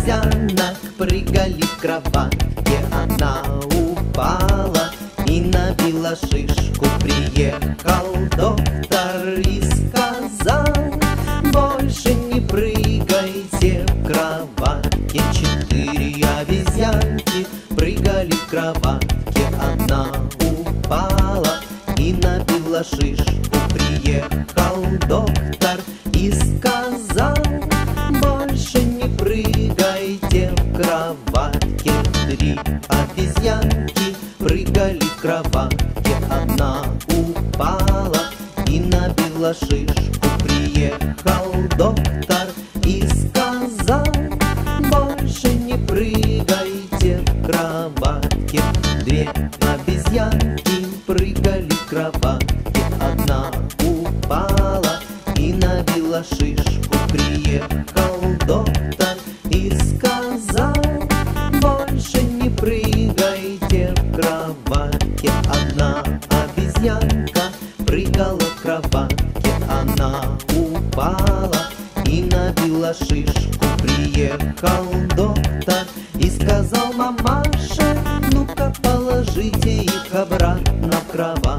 обезьянок прыгали в кроватке. Она упала и набила шишку. Приехал доктор и сказал: больше не прыгайте в кроватке. 4 обезьянки прыгали в кроватке. Она упала и набила шишку. Приехал доктор и сказал: больше не прыгайте в кроватке. 3 обезьянки прыгали в кроватке. Она упала и набила шишку. Приехал доктор и сказал: больше не прыгайте в кроватке. 2 обезьянки прыгали в кроватке. Одна упала и набила шишку. Приехал доктор и сказал: больше не прыгайте в кроватке. Одна обезьянка прыгала в кроватке. Она упала и набила шишку. Приехал доктор и сказал: мамаша, ну-ка положите их обратно в кровать.